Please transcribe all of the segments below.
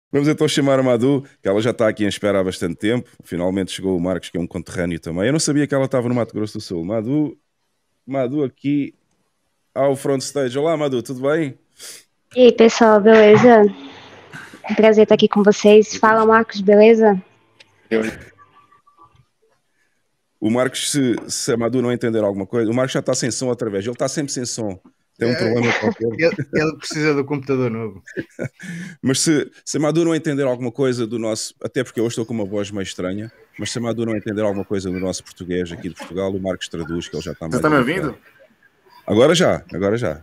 Vamos então chamar a Madu, que ela já está aqui em espera há bastante tempo. Finalmente chegou o Marcos, que é um conterrâneo também. Eu não sabia que ela estava no Mato Grosso do Sul. Madu aqui ao front stage. Olá, Madu, tudo bem? E aí, pessoal, beleza? É um prazer estar aqui com vocês. Fala, Marcos, beleza? O Marcos, se a Madu não entender alguma coisa, o Marcos já está sem som outra vez. Ele está sempre sem som. Tem um É, problema qualquer. ele precisa do computador novo. Mas se a Madu não entender alguma coisa do nosso, até porque eu estou com uma voz meio estranha, mas se a Madu não entender alguma coisa do nosso português aqui de Portugal, o Marcos traduz, que ele já está Você mais tá me habituado. ouvindo? Agora já, agora já.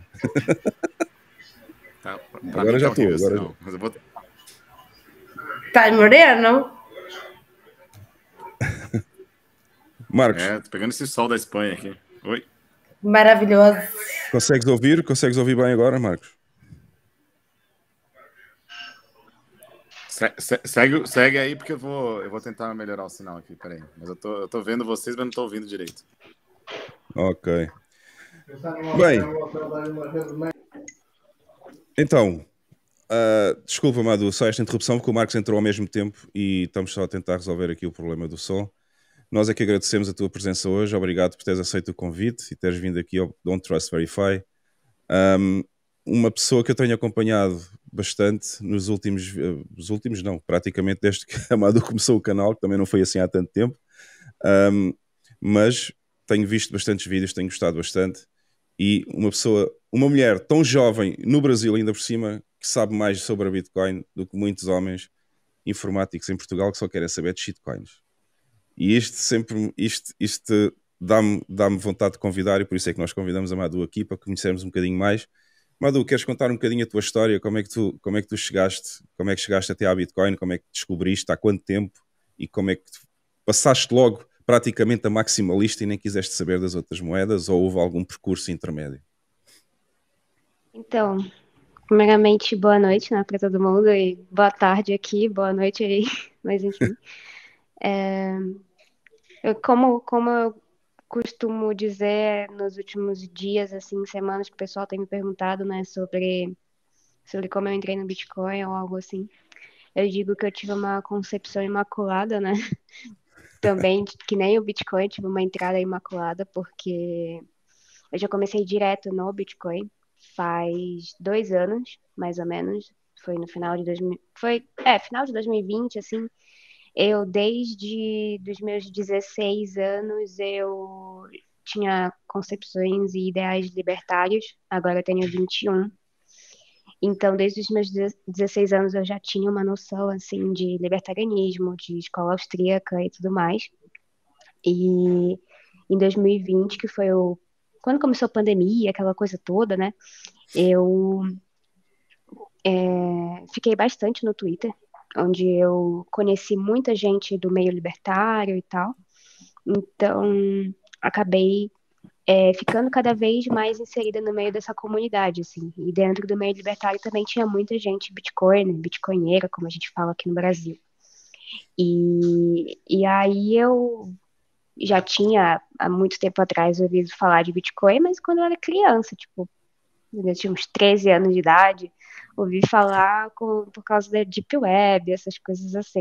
Tá, pra Agora mim já tá estou. horrível o Agora já. sinal. Mas eu vou... Tá moreno? Marcos, Tô pegando esse sol da Espanha aqui. Oi? Maravilhoso. consegues ouvir? Consegues ouvir bem agora, Marcos? Segue aí, porque eu vou tentar melhorar o sinal aqui, peraí. Mas eu tô vendo vocês, mas não tô ouvindo direito. Ok. Bem, então, desculpa, Madu, só esta interrupção, porque o Marcos entrou ao mesmo tempo e estamos só a tentar resolver aqui o problema do som. Nós é que agradecemos a tua presença hoje, obrigado por teres aceito o convite e teres vindo aqui ao Don't Trust Verify. Uma pessoa que eu tenho acompanhado bastante nos últimos não, praticamente desde que a Madu começou o canal, que também não foi assim há tanto tempo, mas tenho visto bastantes vídeos, tenho gostado bastante, e uma mulher tão jovem no Brasil ainda por cima, que sabe mais sobre a Bitcoin do que muitos homens informáticos em Portugal que só querem saber de shitcoins. E isto dá-me vontade de convidar, e por isso é que nós convidamos a Madu aqui para conhecermos um bocadinho mais. Madu, queres contar um bocadinho a tua história? Como é que tu chegaste, como é que chegaste até à Bitcoin? Como é que descobriste? Há quanto tempo? E como é que passaste logo praticamente a maximalista e nem quiseste saber das outras moedas? Ou houve algum percurso intermédio? Então, primeiramente, boa noite, né, para todo mundo e boa tarde aqui, boa noite aí, mas enfim. Como eu costumo dizer nos últimos dias, assim, semanas, que o pessoal tem me perguntado, né, sobre como eu entrei no Bitcoin ou algo assim. Eu digo que eu tive uma concepção imaculada, né? Também, que nem o Bitcoin, tive uma entrada imaculada, porque eu já comecei direto no Bitcoin faz 2 anos, mais ou menos. Foi no final de 2000, final de 2020, assim. Eu, desde os meus 16 anos, eu tinha concepções e ideais libertários. Agora eu tenho 21. Então, desde os meus 16 anos, eu já tinha uma noção, assim, de libertarianismo, de escola austríaca e tudo mais. E em 2020, que foi quando começou a pandemia, aquela coisa toda, né? Eu fiquei bastante no Twitter, onde eu conheci muita gente do meio libertário e tal. Então, acabei ficando cada vez mais inserida no meio dessa comunidade, assim. E dentro do meio libertário também tinha muita gente bitcoiner, bitcoinheira, como a gente fala aqui no Brasil. E aí eu já tinha, há muito tempo atrás, ouvido falar de Bitcoin, mas quando eu era criança, tipo, eu tinha uns 13 anos de idade, ouvi falar por causa da Deep Web, essas coisas assim.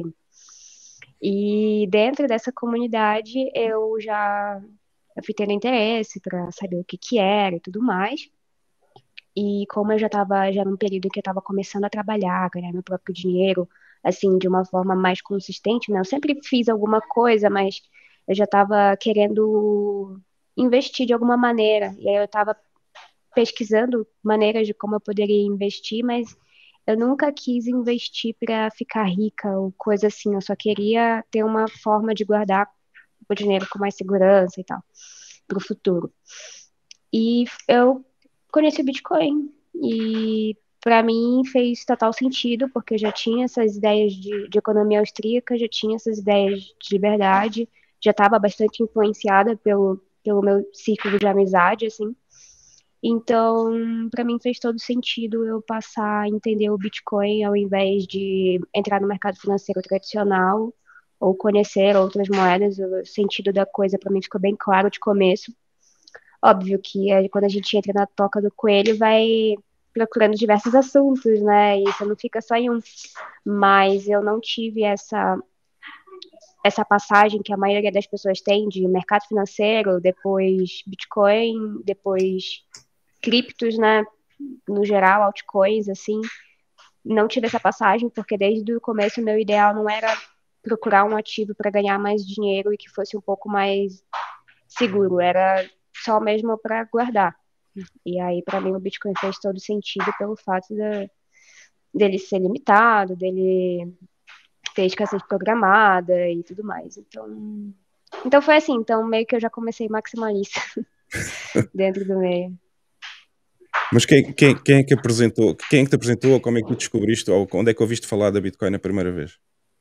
E dentro dessa comunidade eu fui tendo interesse para saber o que que era e tudo mais. E como eu já estava já num período que eu estava começando a trabalhar, ganhar meu próprio dinheiro, assim, de uma forma mais consistente, né? Eu sempre fiz alguma coisa, mas eu já estava querendo investir de alguma maneira. E aí eu estava pesquisando maneiras de como eu poderia investir, mas eu nunca quis investir para ficar rica ou coisa assim. Eu só queria ter uma forma de guardar o dinheiro com mais segurança e tal, para o futuro. E eu conheci o Bitcoin e para mim fez total sentido, porque eu já tinha essas ideias de economia austríaca, já tinha essas ideias de liberdade, já estava bastante influenciada pelo meu círculo de amizade, assim. Então, para mim fez todo sentido eu passar a entender o Bitcoin ao invés de entrar no mercado financeiro tradicional ou conhecer outras moedas. O sentido da coisa para mim ficou bem claro de começo. Óbvio que quando a gente entra na toca do coelho, vai procurando diversos assuntos, né? E você não fica só em um. Mas eu não tive essa passagem que a maioria das pessoas tem de mercado financeiro, depois Bitcoin, depois criptos, né? No geral, altcoins, assim. Não tive essa passagem, porque desde o começo o meu ideal não era procurar um ativo para ganhar mais dinheiro e que fosse um pouco mais seguro, era só mesmo para guardar. E aí, para mim, o Bitcoin fez todo sentido pelo fato dele ser limitado, dele ter escassez programada e tudo mais. Então foi assim, então meio que eu já comecei maximalista dentro do meio. Mas quem é que apresentou? Quem é que te apresentou? Ou como é que tu descobriste? Ou onde é que ouviste falar da Bitcoin a primeira vez?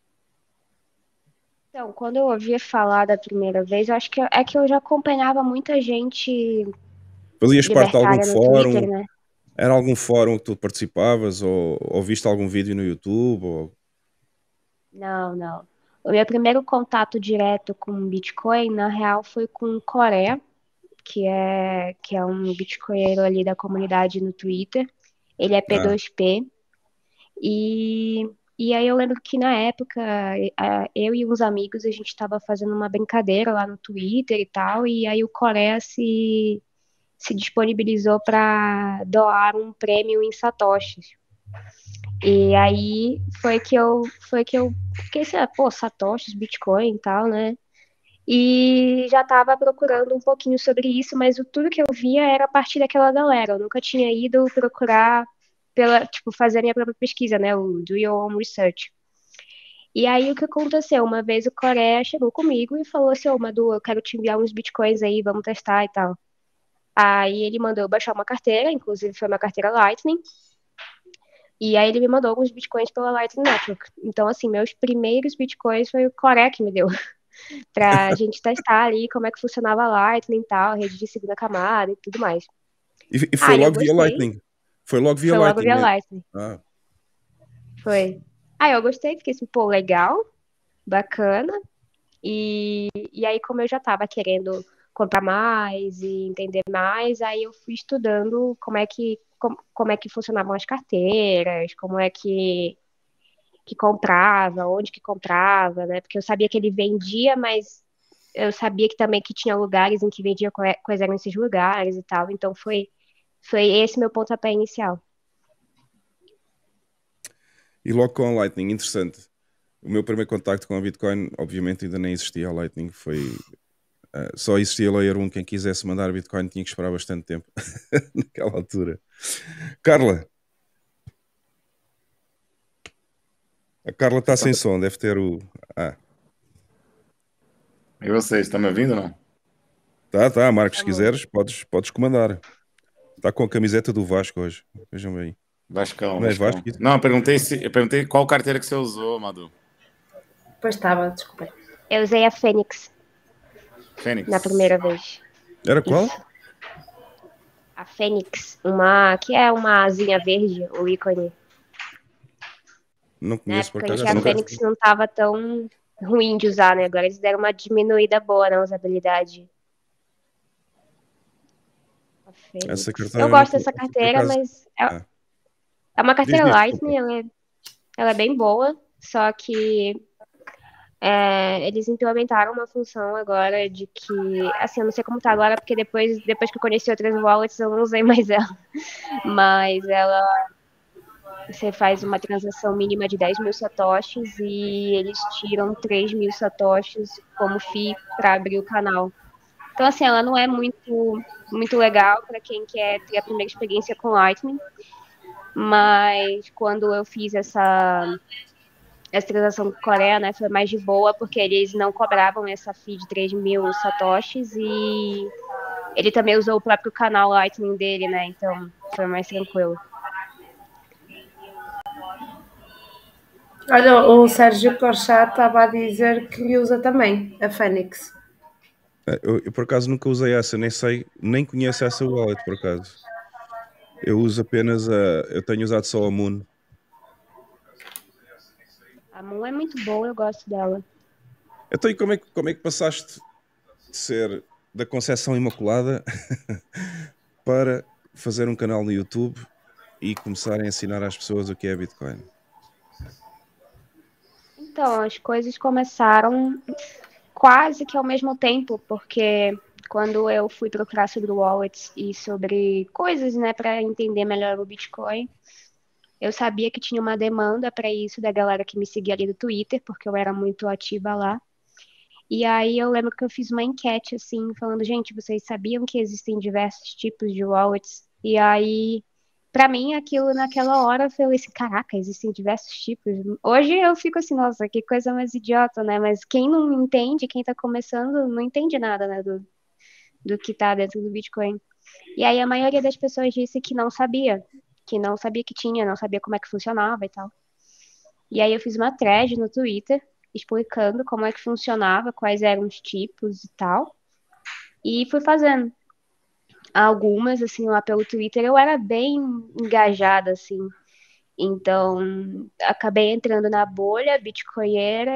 Então, quando eu ouvi falar da primeira vez, eu acho que é que eu já acompanhava muita gente Fazias parte de algum libertária no fórum? Twitter, né? Era algum fórum que tu participavas? Ou viste algum vídeo no YouTube? Não. O meu primeiro contato direto com Bitcoin, na real, foi com Coreia, que é um bitcoinheiro ali da comunidade no Twitter. Ele é P2P. E aí eu lembro que na época, eu e uns amigos, a gente estava fazendo uma brincadeira lá no Twitter e tal, e aí o Coreia se disponibilizou para doar um prêmio em satoshis. E aí foi que eu fiquei assim, pô, satoshis, Bitcoin e tal, né? E já estava procurando um pouquinho sobre isso, mas tudo que eu via era a partir daquela galera. Eu nunca tinha ido procurar fazer a minha própria pesquisa, né? O do your own research. E aí o que aconteceu? Uma vez o Coreia chegou comigo e falou assim, ô Madu, eu quero te enviar uns bitcoins aí, vamos testar e tal. Aí ele mandou eu baixar uma carteira, inclusive foi uma carteira Lightning. E aí ele me mandou alguns bitcoins pela Lightning Network. Então, assim, meus primeiros bitcoins foi o Coreia que me deu. Pra gente testar ali como é que funcionava a Lightning e tal, rede de segunda camada e tudo mais. E foi Eu logo via gostei. Lightning? Foi logo via Foi logo Lightning via mesmo? Lightning. Ah. Foi. Eu gostei, fiquei assim, pô, legal, bacana. E aí, como eu já tava querendo comprar mais e entender mais, aí eu fui estudando como é que funcionavam as carteiras, como é que comprava, onde que comprava, né? Porque eu sabia que ele vendia, mas eu sabia que também que tinha lugares em que vendia quais eram esses lugares e tal. Então foi esse meu pontapé inicial. E logo com a Lightning, interessante. O meu primeiro contacto com a Bitcoin, obviamente ainda nem existia a Lightning, só existia Layer 1. Quem quisesse mandar Bitcoin tinha que esperar bastante tempo naquela altura. Carla. A Carla está sem som, deve ter o... E vocês, estão me ouvindo ou não? Tá, Marcos, se quiseres, podes comandar. Está com a camiseta do Vasco hoje, vejam bem. Vascão, Não é Vascão. Vasco? Não, eu perguntei qual carteira que você usou, Madu. Pois estava, desculpa. Eu usei a Fênix Fênix. na primeira vez. Era qual? Isso. A Fênix, que é uma asinha verde, o ícone. Não Na conheço por época em acaso. que a Fênix não estava tão ruim de usar, né? Agora eles deram uma diminuída boa na usabilidade. Essa Eu carteira gosto por dessa carteira, acaso. mas é uma carteira Diz, Lightning, ela é bem boa, só que eles implementaram uma função agora de que, assim, eu não sei como tá agora, porque depois que eu conheci outras wallets, eu não usei mais ela. Mas você faz uma transação mínima de 10 mil satoshis e eles tiram 3 mil satoshis como FII para abrir o canal. Então, assim, ela não é muito legal para quem quer ter a primeira experiência com Lightning, mas quando eu fiz essa transação com a Coreia, né, foi mais de boa, porque eles não cobravam essa fee de 3 mil satoshis e ele também usou o próprio canal Lightning dele, né, então foi mais tranquilo. Olha, o Sérgio Porchat estava a dizer que usa também a Fênix. Eu por acaso nunca usei essa, nem conheço essa wallet por acaso. Eu uso apenas eu tenho usado só a Moon. A Moon é muito boa, eu gosto dela. Então, e como é que passaste de ser da Conceição Imaculada para fazer um canal no YouTube e começarem a ensinar às pessoas o que é Bitcoin? Então, as coisas começaram quase que ao mesmo tempo, porque quando eu fui procurar sobre wallets e sobre coisas, né, para entender melhor o Bitcoin, eu sabia que tinha uma demanda para isso da galera que me seguia ali no Twitter, porque eu era muito ativa lá. E aí eu lembro que eu fiz uma enquete, assim, falando, gente, vocês sabiam que existem diversos tipos de wallets? E aí, pra mim, aquilo naquela hora, eu falei assim, caraca, existem diversos tipos. Hoje eu fico assim, nossa, que coisa mais idiota, né? Mas quem não entende, quem tá começando, não entende nada, né, do que tá dentro do Bitcoin. E aí a maioria das pessoas disse que não sabia que tinha, não sabia como é que funcionava e tal. E aí eu fiz uma thread no Twitter explicando como é que funcionava, quais eram os tipos e tal. E fui fazendo algumas, assim, lá pelo Twitter. Eu era bem engajada, assim. Então, acabei entrando na bolha bitcoinheira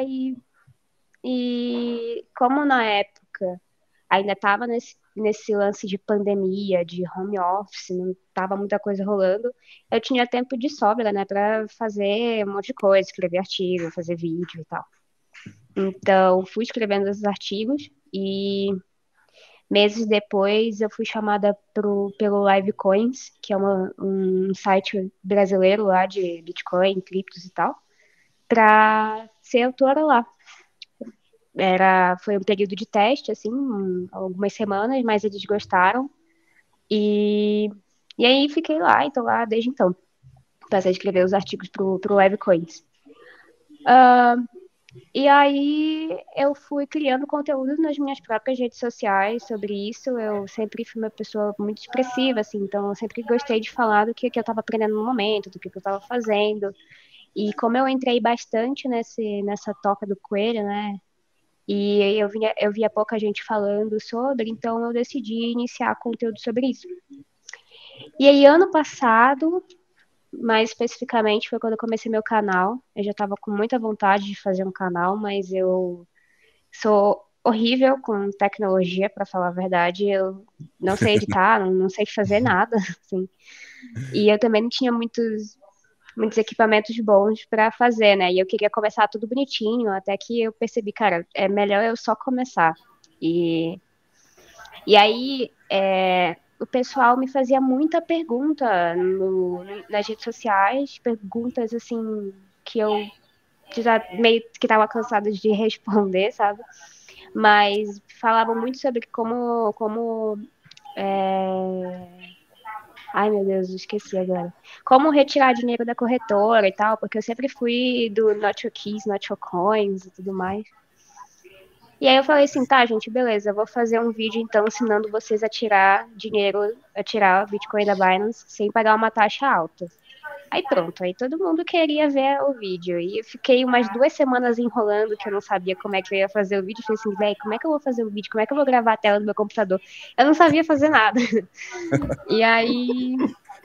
e como na época ainda estava nesse lance de pandemia, de home office, não estava muita coisa rolando, eu tinha tempo de sobra, né, para fazer um monte de coisa, escrever artigo, fazer vídeo e tal. Então, fui escrevendo esses artigos e meses depois eu fui chamada pelo Livecoins, que é um site brasileiro lá de Bitcoin, criptos e tal, para ser autora lá. Foi um período de teste, assim, algumas semanas, mas eles gostaram. E aí fiquei lá, e tô lá desde então. Passei a escrever os artigos pro Livecoins. E aí eu fui criando conteúdo nas minhas próprias redes sociais sobre isso. Eu sempre fui uma pessoa muito expressiva, assim, então eu sempre gostei de falar do que eu estava aprendendo no momento, do que eu estava fazendo. E como eu entrei bastante nessa toca do coelho, né? E eu via pouca gente falando sobre, então eu decidi iniciar conteúdo sobre isso. E aí, ano passado, mais especificamente, foi quando eu comecei meu canal. Eu já estava com muita vontade de fazer um canal, mas eu sou horrível com tecnologia, para falar a verdade. Eu não sei editar, não sei fazer nada, assim. E eu também não tinha muitos equipamentos bons para fazer, né? E eu queria começar tudo bonitinho, até que eu percebi, cara, é melhor eu só começar. E aí, o pessoal me fazia muita pergunta nas redes sociais, perguntas assim que eu já meio que estava cansada de responder, sabe? Mas falavam muito sobre ai, meu Deus, esqueci agora. Como retirar dinheiro da corretora e tal, porque eu sempre fui do Not Your Keys, Not Your Coins e tudo mais. E aí eu falei assim, tá, gente, beleza, eu vou fazer um vídeo então ensinando vocês a tirar dinheiro, a tirar Bitcoin da Binance sem pagar uma taxa alta. Aí pronto, aí todo mundo queria ver o vídeo. E eu fiquei umas 2 semanas enrolando, que eu não sabia como é que eu ia fazer o vídeo. Falei assim, velho, como é que eu vou fazer o vídeo? Como é que eu vou gravar a tela do meu computador? Eu não sabia fazer nada. E aí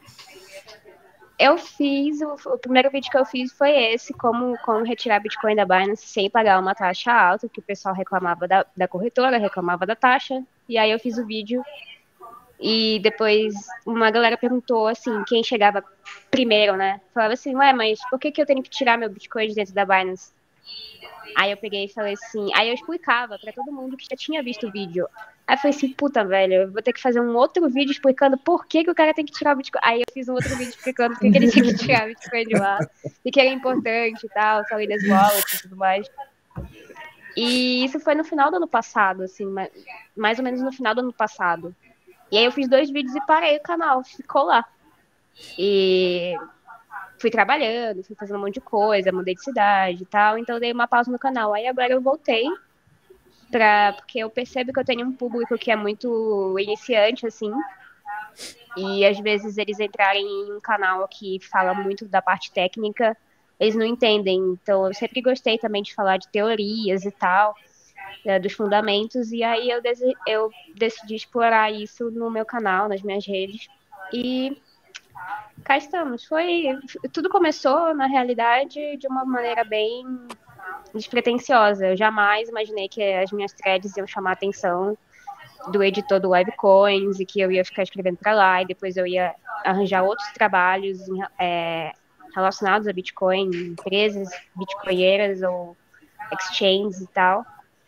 eu fiz, o primeiro vídeo que eu fiz foi esse, como retirar Bitcoin da Binance sem pagar uma taxa alta, que o pessoal reclamava da corretora, reclamava da taxa. E aí eu fiz o vídeo e depois uma galera perguntou, assim, quem chegava primeiro, né? Falava assim, ué, mas por que eu tenho que tirar meu Bitcoin de dentro da Binance? Aí eu peguei e falei assim, aí eu explicava pra todo mundo que já tinha visto o vídeo. Aí eu falei assim, puta, velho, eu vou ter que fazer um outro vídeo explicando por que o cara tem que tirar o Bitcoin. Aí eu fiz um outro vídeo explicando por que ele tinha que tirar o Bitcoin de lá, e que era importante e tal, falei das wallets e tudo mais. E isso foi no final do ano passado, assim, mais ou menos no final do ano passado. E aí eu fiz 2 vídeos e parei o canal, ficou lá. E fui trabalhando, fui fazendo um monte de coisa, mudei de cidade e tal, então eu dei uma pausa no canal. Aí agora eu voltei, porque eu percebo que eu tenho um público que é muito iniciante, assim, e às vezes eles entrarem em um canal que fala muito da parte técnica, eles não entendem. Então eu sempre gostei também de falar de teorias e tal, dos fundamentos, e aí eu decidi explorar isso no meu canal, nas minhas redes, e cá estamos. Tudo começou, na realidade, de uma maneira bem despretensiosa. Eu jamais imaginei que as minhas threads iam chamar a atenção do editor do Webcoins e que eu ia ficar escrevendo para lá e depois eu ia arranjar outros trabalhos relacionados a Bitcoin, empresas bitcoinheiras ou exchanges e tal.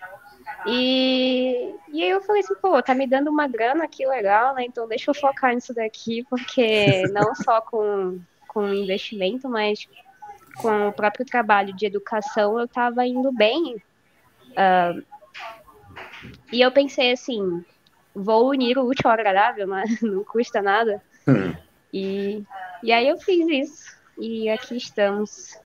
E aí eu falei assim, pô, tá me dando uma grana aqui legal, né? Então deixa eu focar nisso daqui, porque não só com investimento, mas com o próprio trabalho de educação eu tava indo bem. E eu pensei assim, vou unir o útil ao agradável, né? Não custa nada. E aí eu fiz isso. E aqui estamos.